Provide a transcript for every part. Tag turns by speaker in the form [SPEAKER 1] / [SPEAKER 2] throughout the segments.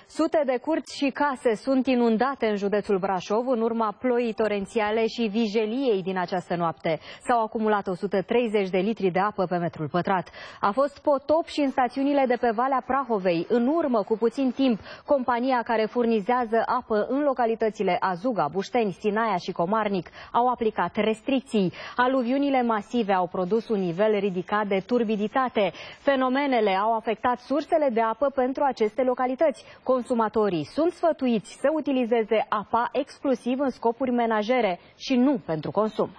[SPEAKER 1] Sute de curți și case sunt inundate în județul Brașov în urma ploii torențiale și vijeliei din această noapte. S-au acumulat 130 de litri de apă pe metrul pătrat. A fost potop și în stațiunile de pe Valea Prahovei. În urmă, cu puțin timp, compania care furnizează apă în localitățile Azuga, Bușteni, Sinaia și Comarnic au aplicat restricții. Aluviunile masive au produs un nivel ridicat de turbiditate. Fenomenele au afectat sursele de apă pentru aceste localități. Consumatorii sunt sfătuiți să utilizeze apa exclusiv în scopuri menajere și nu pentru consum.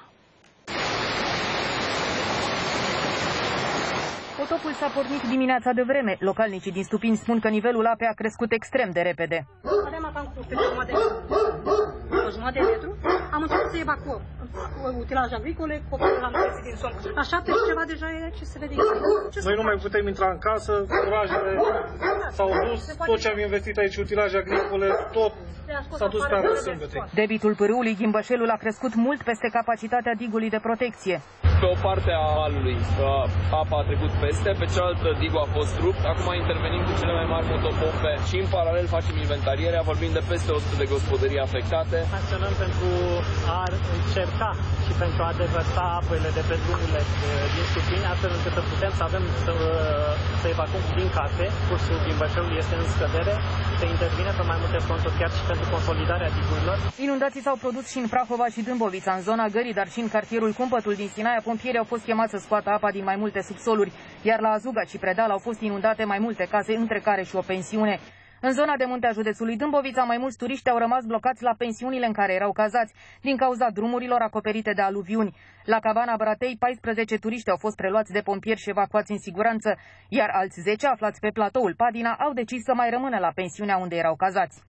[SPEAKER 2] Potopul s-a pornit dimineața de vreme. Localnicii din Stupini spun că nivelul apei a crescut extrem de repede.
[SPEAKER 3] Avem apa cu jumătate de metru. Am început să evacuăm utilaje agricole, copilul am trezit din somn. La 7 și ceva deja e ce se vede.
[SPEAKER 4] Noi nu mai putem intra în casă, curajele s-au dus, tot ce am investit aici, utilaje agricole, tot s-a dus pe apă sâmbătă.
[SPEAKER 2] Debitul pârâului Ghimbășelul a crescut mult peste capacitatea digului de protecție.
[SPEAKER 5] Pe o parte a malului apa a trecut peste, pe cealaltă digul a fost rupt. Acum intervenim cu cele mai mari motopompe și în paralel facem inventarierea, vorbim de peste 100 de gospodării afectate.
[SPEAKER 6] Acționăm pentru a încerca și pentru a deversa apele de pe drumurile din Stupini, astfel încât să putem să avem să evacuăm din case. Cursul Ghimbășelului este în scădere, se intervine pe mai multe fronturi, chiar și pentru consolidarea digurilor.
[SPEAKER 2] Inundații s-au produs și în Prahova și Dâmbovița, în zona Gării, dar și în cartierul Cumpătul din Sinaia. Pompierii au fost chemați să scoată apa din mai multe subsoluri, iar la Azuga și Predal au fost inundate mai multe case, între care și o pensiune. În zona de munte a județului Dâmbovița, mai mulți turiști au rămas blocați la pensiunile în care erau cazați, din cauza drumurilor acoperite de aluviuni. La Cabana Bratei, 14 turiști au fost preluați de pompieri și evacuați în siguranță, iar alți 10 aflați pe platoul Padina au decis să mai rămână la pensiunea unde erau cazați.